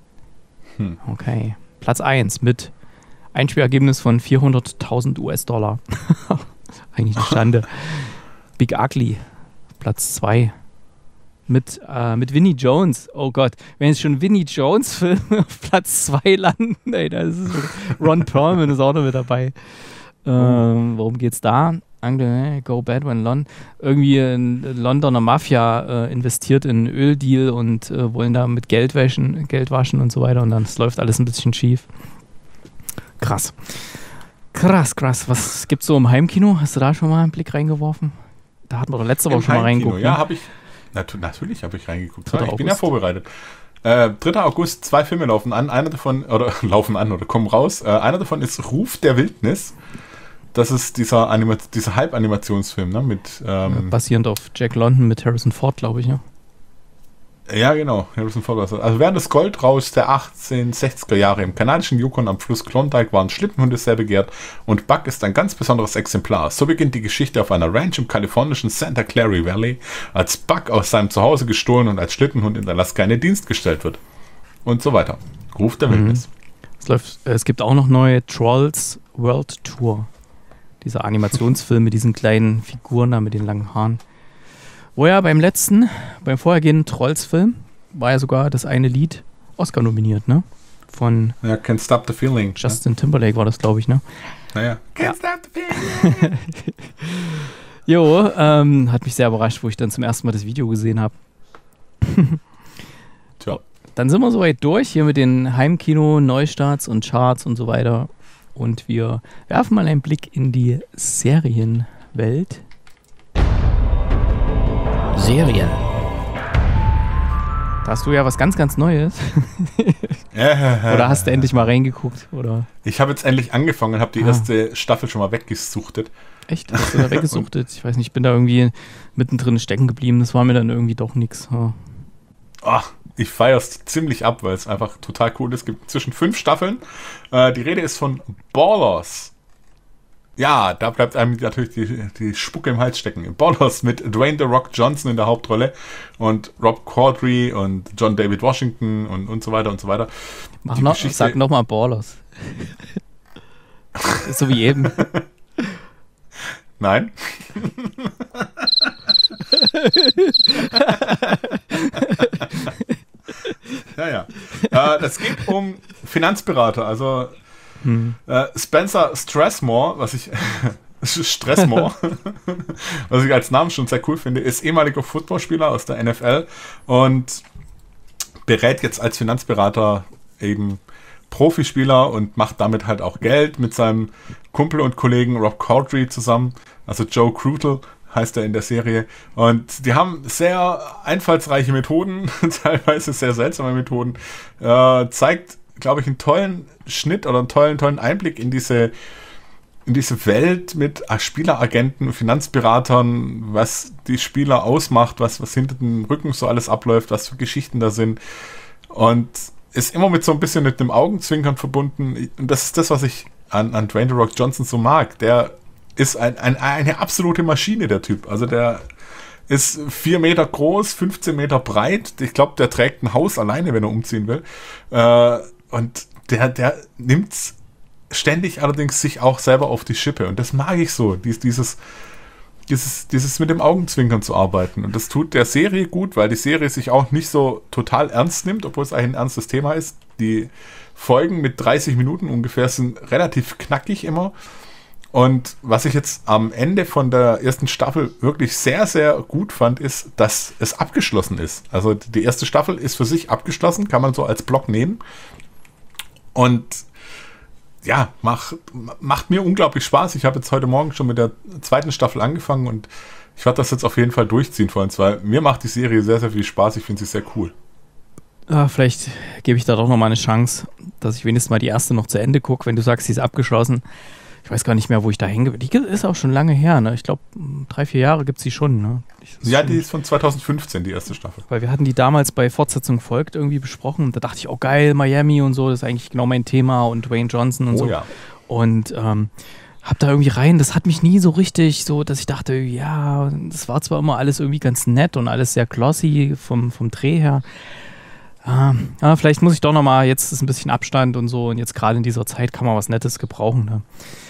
A: Hm. Okay. Platz eins mit Einspielergebnis von vierhunderttausend U S-Dollar. Eigentlich eine Schande. Big Ugly, Platz zwei. Mit, äh, mit Vinnie Jones. Oh Gott, wenn jetzt schon Vinnie Jones-Filme auf Platz zwei landen, ey, das ist Ron Perlman ist auch noch mit dabei. Ähm, worum geht's da? Go Bad When London. Irgendwie ein Londoner Mafia äh, investiert in einen Öldeal und äh, wollen da mit Geld waschen, Geld waschen und so weiter und dann das läuft alles ein bisschen schief. Krass. Krass, krass. Was gibt's so im Heimkino? Hast du da schon mal einen Blick reingeworfen? Da hatten wir doch letzte Woche schon mal reingeguckt.
B: Ja, ne? habe ich. Nat- natürlich habe ich reingeguckt. Ich bin ja vorbereitet. Äh, dritter August, zwei Filme laufen an. Einer davon, oder laufen an oder kommen raus. Äh, einer davon ist Ruf der Wildnis. Das ist dieser, Anima- dieser Halbanimationsfilm, ne? Mit, ähm,
A: ja, basierend auf Jack London mit Harrison Ford, glaube ich, ja.
B: Ja, genau. Harrison Ford. Also während des Goldrauschs der achtzehnhundertsechziger Jahre im kanadischen Yukon am Fluss Klondike waren Schlittenhunde sehr begehrt und Buck ist ein ganz besonderes Exemplar. So beginnt die Geschichte auf einer Ranch im kalifornischen Santa Clara Valley, als Buck aus seinem Zuhause gestohlen und als Schlittenhund in Alaska in den Dienst gestellt wird. Und so weiter. Ruf der Wildnis.
A: Mhm. Es, läuft, es gibt auch noch neue Trolls World Tour. Dieser Animationsfilm mit diesen kleinen Figuren da mit den langen Haaren. Wo ja beim letzten, beim vorhergehenden Trolls-Film, war ja sogar das eine Lied Oscar nominiert, ne? Von
B: ja, Can't Stop the Feeling.
A: Justin Timberlake war das, glaube ich, ne?
B: Naja. Can't
A: ja.
B: Stop the Feeling.
A: Jo, ähm, hat mich sehr überrascht, wo ich dann zum ersten Mal das Video gesehen habe.
B: Tja.
A: Dann sind wir soweit durch, hier mit den Heimkino, Neustarts und Charts und so weiter. Und wir werfen mal einen Blick in die Serienwelt.
C: Serien.
A: Da hast du ja was ganz, ganz Neues. Oder hast du endlich mal reingeguckt? Oder?
B: Ich habe jetzt endlich angefangen und habe die ah. erste Staffel schon mal weggesuchtet.
A: Echt? Hast du da weggesuchtet? Ich weiß nicht, ich bin da irgendwie mittendrin stecken geblieben. Das war mir dann irgendwie doch nichts. Oh.
B: Oh, ich feiere es ziemlich ab, weil es einfach total cool ist. Es gibt zwischen fünf Staffeln. Äh, die Rede ist von Ballers. Ja, da bleibt einem natürlich die, die Spucke im Hals stecken. Ballers mit Dwayne The Rock Johnson in der Hauptrolle und Rob Corddry und John David Washington und, und so weiter und so weiter.
A: Mach noch, sag nochmal Ballers. So wie eben.
B: Nein. ja, ja. Äh, das geht um Finanzberater, also Hm. Uh, Spencer Stressmore, was ich Stressmore, was ich als Namen schon sehr cool finde, ist ehemaliger Footballspieler aus der N F L und berät jetzt als Finanzberater eben Profispieler und macht damit halt auch Geld mit seinem Kumpel und Kollegen Rob Corddry zusammen, also Joe Crutel heißt er in der Serie, und die haben sehr einfallsreiche Methoden, teilweise sehr seltsame Methoden, uh, zeigt, glaube ich, einen tollen Schnitt oder einen tollen, tollen Einblick in diese, in diese Welt mit Spieleragenten und Finanzberatern, was die Spieler ausmacht, was, was hinter dem Rücken so alles abläuft, was für Geschichten da sind. Und ist immer mit so ein bisschen mit dem Augenzwinkern verbunden. Und das ist das, was ich an, an Dwayne The Rock Johnson so mag. Der ist ein, ein, eine absolute Maschine, der Typ. Also der ist vier Meter groß, fünfzehn Meter breit. Ich glaube, der trägt ein Haus alleine, wenn er umziehen will. Äh, Und der, der nimmt ständig allerdings sich auch selber auf die Schippe. Und das mag ich so, dies, dieses, dieses, dieses mit dem Augenzwinkern zu arbeiten. Und das tut der Serie gut, weil die Serie sich auch nicht so total ernst nimmt, obwohl es eigentlich ein ernstes Thema ist. Die Folgen mit dreißig Minuten ungefähr sind relativ knackig immer. Und was ich jetzt am Ende von der ersten Staffel wirklich sehr, sehr gut fand, ist, dass es abgeschlossen ist. Also die erste Staffel ist für sich abgeschlossen, kann man so als Block nehmen. Und ja, macht, macht mir unglaublich Spaß. Ich habe jetzt heute Morgen schon mit der zweiten Staffel angefangen und ich werde das jetzt auf jeden Fall durchziehen vor allem, weil mir macht die Serie sehr, sehr viel Spaß. Ich finde sie sehr cool.
A: Ah, vielleicht gebe ich da doch noch mal eine Chance, dass ich wenigstens mal die erste noch zu Ende gucke. Wenn du sagst, sie ist abgeschlossen, ich weiß gar nicht mehr, wo ich da hänge. Die ist auch schon lange her, ne? Ich glaube, drei, vier Jahre gibt es sie schon, ne?
B: Ja, die ist von zwanzig fünfzehn, die erste Staffel.
A: Weil wir hatten die damals bei Fortsetzung folgt irgendwie besprochen. Und da dachte ich, oh geil, Miami und so, das ist eigentlich genau mein Thema und Dwayne Johnson und
B: oh,
A: so.
B: Ja.
A: Und ähm, hab da irgendwie rein, das hat mich nie so richtig so, dass ich dachte, ja, das war zwar immer alles irgendwie ganz nett und alles sehr glossy vom, vom Dreh her. Ah, ja, vielleicht muss ich doch nochmal, jetzt ist ein bisschen Abstand und so und jetzt gerade in dieser Zeit kann man was Nettes gebrauchen. Ne?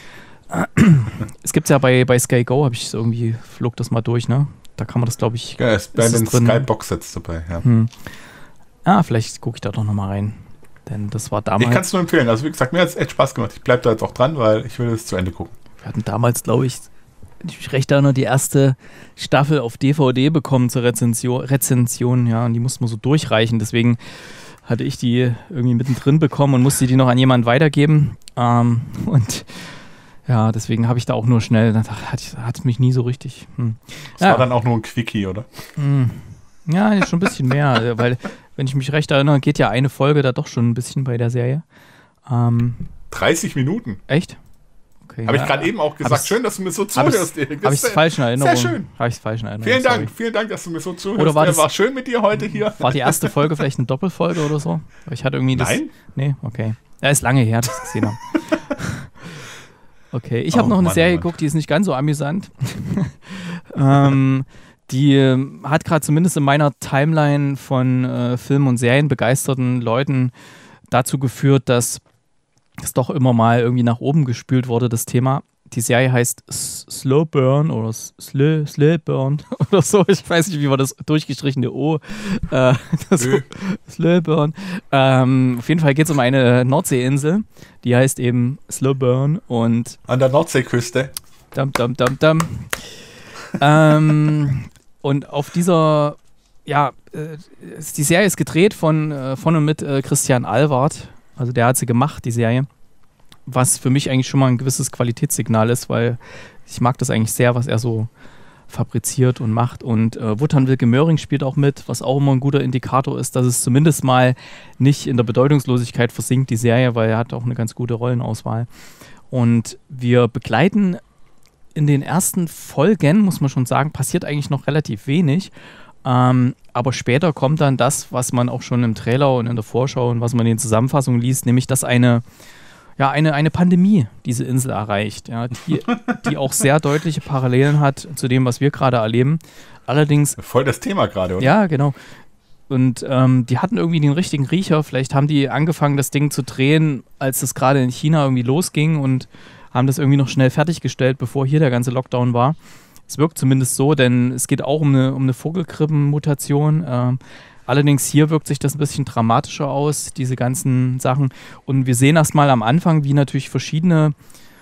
A: Es gibt ja bei, bei Sky Go, habe ich so irgendwie, flog das mal durch, ne? Da kann man das, glaube ich.
B: Ja, es ist bei den Sky-Box-Sets dabei, ja.
A: Hm. Ah, vielleicht gucke ich da doch nochmal rein. Denn das war damals.
B: Ich kann es nur empfehlen. Also, wie gesagt, mir hat es echt Spaß gemacht. Ich bleibe da jetzt auch dran, weil ich will es zu Ende gucken.
A: Wir hatten damals, glaube ich, wenn ich mich recht erinnere, die erste Staffel auf D V D bekommen zur Rezension, Rezension, ja, und die mussten wir so durchreichen. Deswegen hatte ich die irgendwie mittendrin bekommen und musste die noch an jemanden weitergeben. Ähm, und ja, deswegen habe ich da auch nur schnell, da hat es mich nie so richtig. Hm.
B: Das
A: ja.
B: war dann auch nur ein Quickie, oder?
A: Hm. Ja, schon ein bisschen mehr, weil, wenn ich mich recht erinnere, geht ja eine Folge da doch schon ein bisschen bei der Serie. Ähm,
B: dreißig Minuten.
A: Echt? Okay,
B: habe
A: ja,
B: ich gerade eben auch gesagt. Schön, dass du mir so zuhörst, Erik.
A: Habe ich es falsch in Erinnerung?
B: Sehr schön.
A: Habe ich es falsch in Erinnerung?
B: Vielen Dank,
A: sorry.
B: vielen Dank, dass du mir so zuhörst.
A: Oder war das,
B: war schön mit dir heute hier.
A: War die erste Folge vielleicht eine Doppelfolge oder so? Ich hatte irgendwie das.
B: Nein?
A: Nee, okay. Ja, ist lange her, dass ich es gesehen habe. Okay, ich habe
B: oh,
A: noch eine
B: Mann,
A: Serie
B: Mann.
A: geguckt, die ist nicht ganz so amüsant. ähm, die äh, hat gerade zumindest in meiner Timeline von äh, Film- und Serien begeisterten Leuten dazu geführt, dass es doch immer mal irgendwie nach oben gespült wurde, das Thema. Die Serie heißt S- Slow Burn oder S- Slow, Slow Burn oder so. Ich weiß nicht, wie man das durchgestrichene O. Äh, das
B: Nö.
A: Slow Burn. Ähm, auf jeden Fall geht es um eine Nordseeinsel, die heißt eben Slow Burn und
B: An der Nordseeküste.
A: dam, dam, dam, dam. ähm, und auf dieser, ja, äh, die Serie ist gedreht von, äh, von und mit äh, Christian Alward. Also der hat sie gemacht, die Serie. Was für mich eigentlich schon mal ein gewisses Qualitätssignal ist, weil ich mag das eigentlich sehr, was er so fabriziert und macht. Und äh, Wotan Wilke Möhring spielt auch mit, was auch immer ein guter Indikator ist, dass es zumindest mal nicht in der Bedeutungslosigkeit versinkt, die Serie, weil er hat auch eine ganz gute Rollenauswahl. Und wir begleiten in den ersten Folgen, muss man schon sagen, passiert eigentlich noch relativ wenig. Ähm, aber später kommt dann das, was man auch schon im Trailer und in der Vorschau und was man in den Zusammenfassungen liest, nämlich dass eine Ja, eine, eine Pandemie diese Insel erreicht, ja, die, die auch sehr deutliche Parallelen hat zu dem, was wir gerade erleben. Allerdings.
B: Voll das Thema gerade, oder?
A: Ja, genau. Und ähm, die hatten irgendwie den richtigen Riecher. Vielleicht haben die angefangen, das Ding zu drehen, als es gerade in China irgendwie losging und haben das irgendwie noch schnell fertiggestellt, bevor hier der ganze Lockdown war. Es wirkt zumindest so, denn es geht auch um eine, um eine Vogelgrippenmutation. Ähm, Allerdings hier wirkt sich das ein bisschen dramatischer aus, diese ganzen Sachen. Und wir sehen erstmal am Anfang, wie natürlich verschiedene,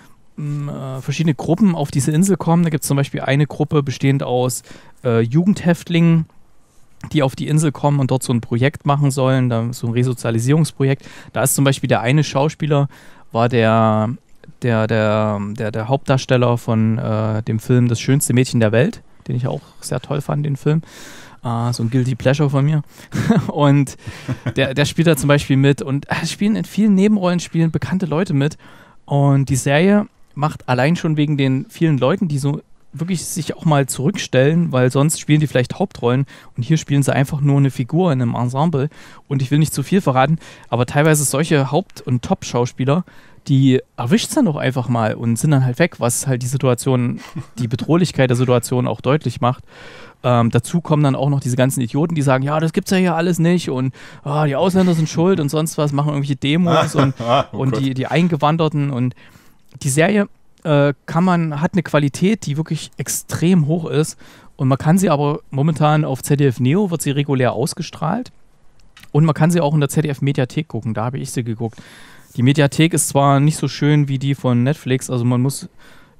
A: äh, verschiedene Gruppen auf diese Insel kommen. Da gibt es zum Beispiel eine Gruppe bestehend aus äh, Jugendhäftlingen, die auf die Insel kommen und dort so ein Projekt machen sollen, da, so ein Resozialisierungsprojekt. Da ist zum Beispiel der eine Schauspieler, war der, der, der, der, der Hauptdarsteller von äh, dem Film Das schönste Mädchen der Welt, den ich auch sehr toll fand, den Film. Uh, so ein Guilty Pleasure von mir. Und der, der spielt da zum Beispiel mit und äh, spielen in vielen Nebenrollen spielen bekannte Leute mit. Und die Serie macht allein schon wegen den vielen Leuten, die so wirklich sich auch mal zurückstellen, weil sonst spielen die vielleicht Hauptrollen und hier spielen sie einfach nur eine Figur in einem Ensemble. Und ich will nicht zu viel verraten, aber teilweise solche Haupt- und Top-Schauspieler, die erwischt es dann doch einfach mal und sind dann halt weg, was halt die Situation, die Bedrohlichkeit der Situation auch deutlich macht. Ähm, dazu kommen dann auch noch diese ganzen Idioten, die sagen, ja, das gibt's ja hier alles nicht und oh, die Ausländer sind schuld und sonst was, machen irgendwelche Demos und,
B: oh
A: und die, die Eingewanderten und die Serie äh, kann man, hat eine Qualität, die wirklich extrem hoch ist und man kann sie aber momentan auf Z D F Neo, wird sie regulär ausgestrahlt und man kann sie auch in der Z D F Mediathek gucken, da habe ich sie geguckt. Die Mediathek ist zwar nicht so schön wie die von Netflix, also man muss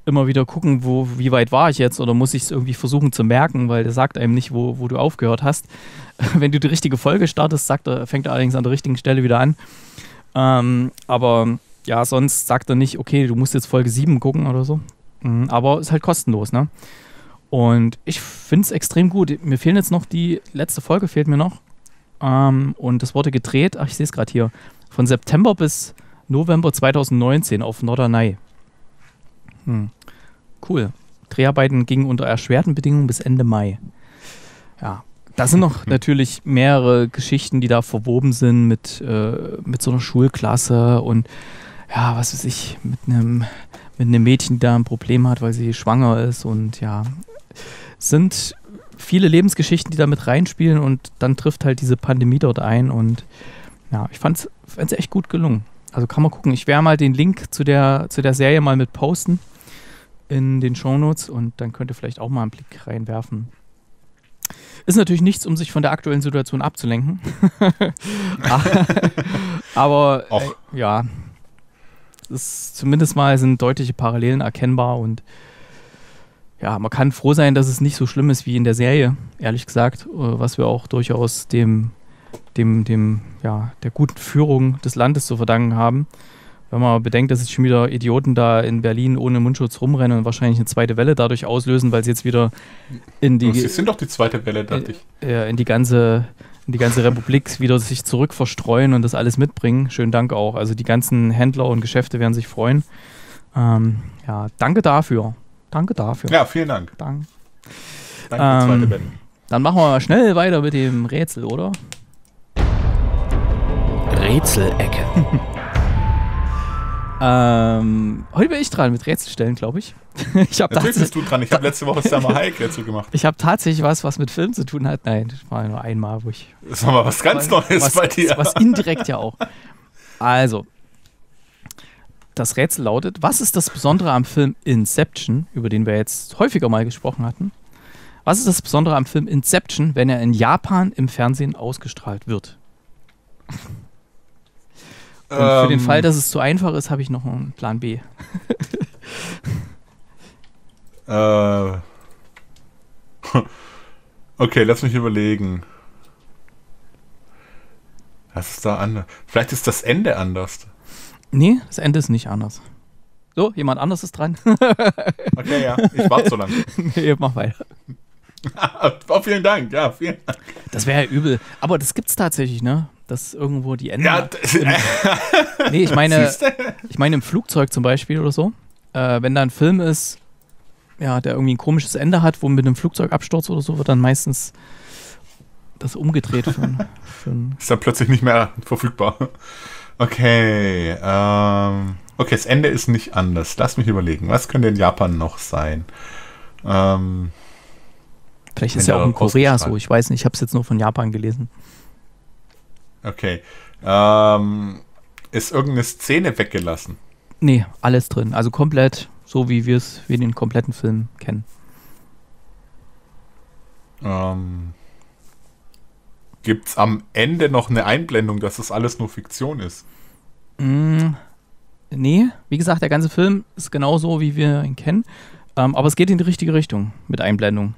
A: immer wieder gucken, wo, wie weit war ich jetzt oder muss ich es irgendwie versuchen zu merken, weil der sagt einem nicht, wo, wo du aufgehört hast. Wenn du die richtige Folge startest, sagt er, fängt er allerdings an der richtigen Stelle wieder an. Ähm, aber ja, sonst sagt er nicht, okay, du musst jetzt Folge sieben gucken oder so. Mhm, aber ist halt kostenlos, ne? Und ich finde es extrem gut. Mir fehlen jetzt noch die letzte Folge, fehlt mir noch. Ähm, und das wurde gedreht, ach, ich sehe es gerade hier, von September bis November zweitausendneunzehn auf Norderney. Hm. Cool. Dreharbeiten gingen unter erschwerten Bedingungen bis Ende Mai. Ja, da sind noch natürlich mehrere Geschichten, die da verwoben sind mit, äh, mit so einer Schulklasse und ja, was weiß ich, mit einem mit einem Mädchen, die da ein Problem hat, weil sie schwanger ist und ja, sind viele Lebensgeschichten, die da mit reinspielen und dann trifft halt diese Pandemie dort ein und ja, ich fand es echt gut gelungen. Also kann man gucken. Ich werde mal den Link zu der, zu der Serie mal mit posten in den Shownotes und dann könnt ihr vielleicht auch mal einen Blick reinwerfen. Ist natürlich nichts, um sich von der aktuellen Situation abzulenken. Aber äh, ja, ist, zumindest mal sind deutliche Parallelen erkennbar und ja, man kann froh sein, dass es nicht so schlimm ist wie in der Serie, ehrlich gesagt, was wir auch durchaus dem dem, dem, ja, der guten Führung des Landes zu verdanken haben. Wenn man bedenkt, dass jetzt schon wieder Idioten da in Berlin ohne Mundschutz rumrennen und wahrscheinlich eine zweite Welle dadurch auslösen, weil sie jetzt wieder in die...
B: Sie sind doch die zweite Welle, dachte ich.
A: Äh, in die ganze, in die ganze Republik wieder sich zurück verstreuen und das alles mitbringen. Schönen Dank auch. Also die ganzen Händler und Geschäfte werden sich freuen. Ähm, ja, danke dafür. Danke dafür.
B: Ja, vielen Dank.
A: Dank.
B: Danke,
A: ähm,
B: zweite Welle.
A: Dann machen wir mal schnell weiter mit dem Rätsel, oder?
C: Rätselecke.
A: ähm, heute bin ich dran mit Rätselstellen, glaube ich. ich
B: Natürlich bist du dran. Ich habe letzte Woche Summer Hike Rätsel gemacht.
A: Ich habe tatsächlich was, was mit Film zu tun hat. Nein, das war nur einmal, wo ich...
B: Das war mal was ganz Neues
A: was,
B: bei dir.
A: Was indirekt ja auch. Also, das Rätsel lautet, was ist das Besondere am Film Inception, über den wir jetzt häufiger mal gesprochen hatten? Was ist das Besondere am Film Inception, wenn er in Japan im Fernsehen ausgestrahlt wird? Und für den Fall, dass es zu einfach ist, habe ich noch einen Plan B.
B: äh. Okay, lass mich überlegen. Was ist da anders? Vielleicht ist das Ende anders.
A: Nee, das Ende ist nicht anders. So, jemand anderes ist dran.
B: Okay, ja, ich warte so lange.
A: Nee, mach weiter.
B: Oh, vielen Dank, ja, vielen Dank.
A: Das wäre ja übel. Aber das gibt's tatsächlich, ne? Dass irgendwo die Enden...
B: Ja, das,
A: im, nee, ich meine, ich meine im Flugzeug zum Beispiel oder so. Äh, wenn da ein Film ist, ja, der irgendwie ein komisches Ende hat, wo mit einem Flugzeugabsturz oder so, wird dann meistens das umgedreht. Für ein, für ein
B: ist dann plötzlich nicht mehr verfügbar. Okay, ähm, okay, das Ende ist nicht anders. Lass mich überlegen, was könnte in Japan noch sein? Ähm,
A: Vielleicht ist ja auch in Korea so, ich weiß nicht, ich habe es jetzt nur von Japan gelesen.
B: Okay, ähm, ist irgendeine Szene weggelassen?
A: Nee, alles drin, also komplett so, wie wir es, wie den kompletten Film kennen.
B: Ähm, Gibt es am Ende noch eine Einblendung, dass das alles nur Fiktion ist?
A: Mm, nee, wie gesagt, der ganze Film ist genauso, wie wir ihn kennen. Ähm, aber es geht in die richtige Richtung mit Einblendung.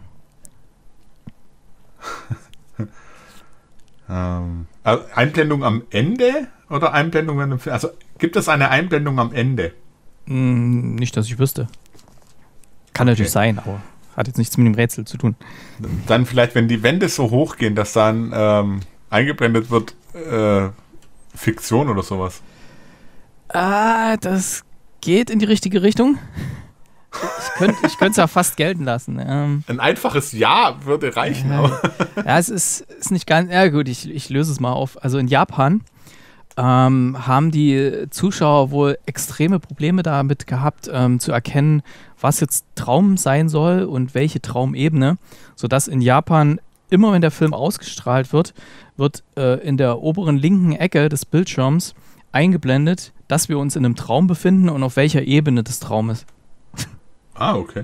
B: ähm, also Einblendung am Ende oder Einblendung wenn im Film? Also gibt es eine Einblendung am Ende?
A: Mm, nicht, dass ich wüsste. Kann
B: Okay.
A: natürlich sein, aber hat jetzt nichts mit dem Rätsel zu tun.
B: Dann vielleicht, wenn die Wände so hoch gehen, dass dann ähm, eingeblendet wird, äh, Fiktion oder sowas.
A: Ah, das geht in die richtige Richtung. Ich könnte ich es ja fast gelten lassen. Ähm,
B: Ein einfaches Ja würde reichen.
A: ja,
B: Aber
A: ja, es ist, ist nicht ganz... Ja gut, ich, ich löse es mal auf. Also in Japan ähm, haben die Zuschauer wohl extreme Probleme damit gehabt, ähm, zu erkennen, was jetzt Traum sein soll und welche Traumebene, sodass in Japan immer, wenn der Film ausgestrahlt wird, wird äh, in der oberen linken Ecke des Bildschirms eingeblendet, dass wir uns in einem Traum befinden und auf welcher Ebene des Traumes.
B: ah, okay.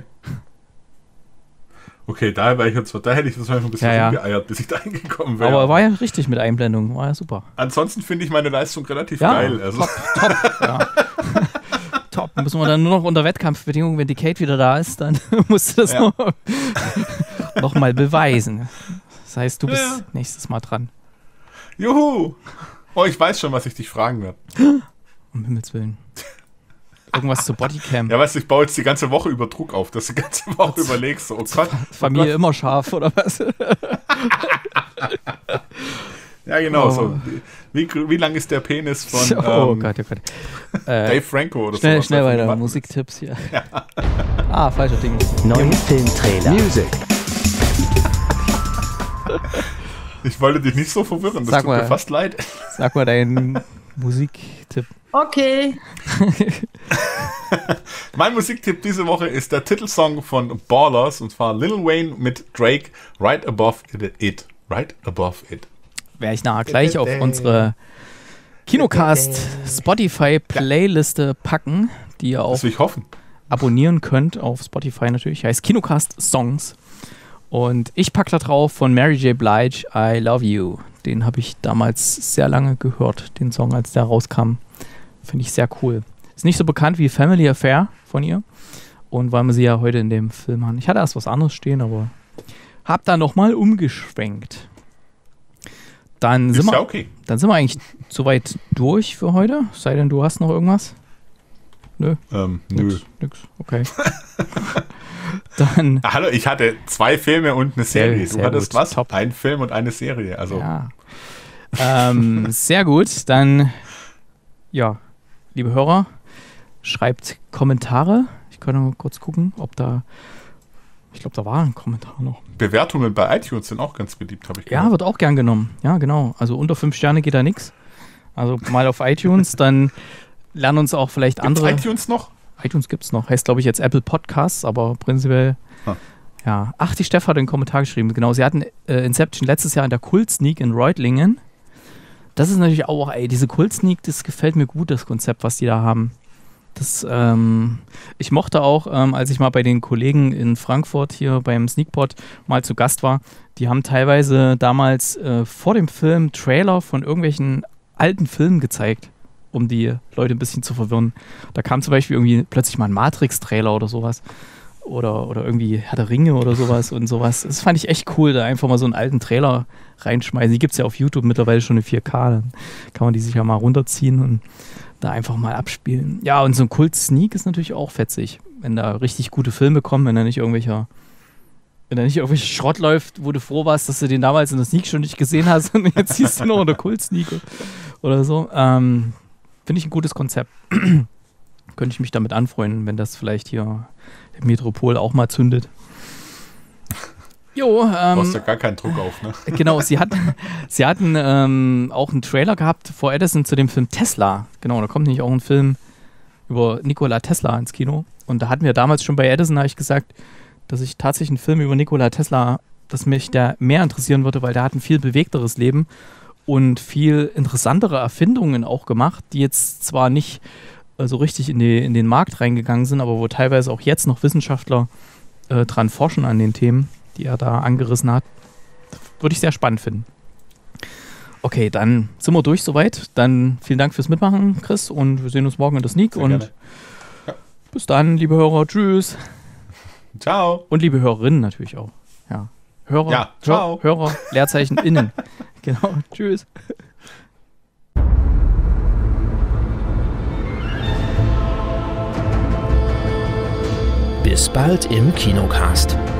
B: Okay, da, war ich jetzt, da hätte ich das mal ein bisschen
A: Ja, ja.
B: rumgeeiert, bis ich da hingekommen wäre.
A: Aber war ja richtig mit Einblendung, war ja super.
B: Ansonsten finde ich meine Leistung relativ
A: Ja,
B: geil. Also.
A: top, top, ja. Top. Dann müssen wir dann nur noch unter Wettkampfbedingungen, wenn die Kate wieder da ist, dann musst du das
B: Ja.
A: noch, noch mal beweisen. Das heißt, du bist
B: Ja.
A: nächstes Mal dran.
B: Juhu! Oh, ich weiß schon, was ich dich fragen werde.
A: Um Himmels Willen. Irgendwas zu Bodycam.
B: Ja, weißt du, ich baue jetzt die ganze Woche über Druck auf, dass du die ganze Woche überlegst, so, oh Gott.
A: Familie immer scharf, oder was?
B: Ja, genau,
A: Oh.
B: so. Wie, wie lang ist der Penis von
A: oh
B: ähm,
A: Gott, oh Gott. Äh,
B: Dave Franco oder
A: schnell,
B: sowas?
A: schnell
B: Von
A: weiter.
B: jemandem?
A: Musiktipps hier. Ah, falscher Ding.
C: Neue Filmtrailer. Music.
B: Ich wollte dich nicht so verwirren, das
A: Sag
B: tut
A: mal.
B: mir fast leid.
A: Sag mal deinen Musiktipp.
D: Okay.
B: Mein Musiktipp diese Woche ist der Titelsong von Ballers, und zwar Lil Wayne mit Drake, Right Above It. Right Above It.
A: Werde ich nachher gleich auf unsere Kinocast Spotify Playliste packen, die ihr auch
B: Das will ich hoffen.
A: abonnieren könnt auf Spotify natürlich. Heißt Kinocast Songs. Und ich packe da drauf von Mary J. Blige, I Love You. Den habe ich damals sehr lange gehört, den Song, als der rauskam. Finde ich sehr cool. Ist nicht so bekannt wie Family Affair von ihr. Und weil wir sie ja heute in dem Film haben. Ich hatte erst was anderes stehen, aber hab da nochmal umgeschwenkt. Dann sind,
B: Ist ja
A: wir,
B: okay.
A: dann sind wir eigentlich soweit durch für heute. Sei denn, du hast noch irgendwas? Nö,
B: Ähm, nö.
A: nix, nix. Okay. Dann,
B: Ah, hallo, ich hatte zwei Filme und eine
A: Sehr-
B: Serie. Du
A: sehr
B: hattest
A: gut,
B: was?
A: top.
B: Ein Film und eine Serie. Also,
A: ja. ähm, sehr gut. Dann, ja, liebe Hörer, schreibt Kommentare. Ich kann mal kurz gucken, ob da, ich glaube, da war ein Kommentar noch.
B: Bewertungen bei iTunes sind auch ganz beliebt, habe ich
A: Ja,
B: gehört.
A: wird auch gern genommen. Ja, genau. Also unter fünf Sterne geht da nichts. Also mal auf iTunes, dann lernen uns auch vielleicht
B: Gibt's
A: andere.
B: iTunes noch?
A: iTunes gibt es noch. Heißt, glaube ich, jetzt Apple Podcasts, aber prinzipiell.
B: Ah.
A: Ja. Ach, die Steff hat einen Kommentar geschrieben. Genau, sie hatten äh, Inception letztes Jahr in der Kult-Sneak in Reutlingen. Das ist natürlich auch, ey, diese Kult-Sneak, das gefällt mir gut, das Konzept, was die da haben. Das, ähm, ich mochte auch, ähm, als ich mal bei den Kollegen in Frankfurt hier beim Sneakpot mal zu Gast war, die haben teilweise damals äh, vor dem Film Trailer von irgendwelchen alten Filmen gezeigt, um die Leute ein bisschen zu verwirren. Da kam zum Beispiel irgendwie plötzlich mal ein Matrix-Trailer oder sowas. Oder, oder irgendwie Herr der Ringe oder sowas und sowas. Das fand ich echt cool, da einfach mal so einen alten Trailer reinschmeißen. Die gibt es ja auf YouTube mittlerweile schon in vier K. Dann kann man die sich ja mal runterziehen und da einfach mal abspielen. Ja, und so ein Kult-Sneak ist natürlich auch fetzig. Wenn da richtig gute Filme kommen, wenn da nicht irgendwelcher wenn da nicht irgendwelcher Schrott läuft, wo du froh warst, dass du den damals in der Sneak schon nicht gesehen hast und jetzt siehst du noch in der Kult-Sneak oder so. Ähm, Finde ich ein gutes Konzept. Könnte ich mich damit anfreunden, wenn das vielleicht hier im Metropol auch mal zündet. Jo,
B: Du hast
A: ähm,
B: ja gar keinen Druck auf, ne?
A: genau, sie, hat, sie hatten ähm, auch einen Trailer gehabt vor Edison zu dem Film Tesla. Genau, da kommt nämlich auch ein Film über Nikola Tesla ins Kino. Und da hatten wir damals schon bei Edison, habe ich gesagt, dass ich tatsächlich einen Film über Nikola Tesla, dass mich der mehr interessieren würde, weil der hat ein viel bewegteres Leben und viel interessantere Erfindungen auch gemacht, die jetzt zwar nicht äh, so richtig in, die, in den Markt reingegangen sind, aber wo teilweise auch jetzt noch Wissenschaftler äh, dran forschen an den Themen, die er da angerissen hat. Würde ich sehr spannend finden. Okay, dann sind wir durch soweit. Dann vielen Dank fürs Mitmachen, Chris, und wir sehen uns morgen in der Sneak.
B: Sehr
A: und
B: gerne. Ja.
A: bis dann, liebe Hörer. Tschüss.
B: Ciao.
A: Und liebe Hörerinnen natürlich auch. Ja. Hörer,
B: Ja, ciao.
A: Hör, Hörer, Leerzeichen innen. Genau. Tschüss.
C: Bis bald im Kinocast.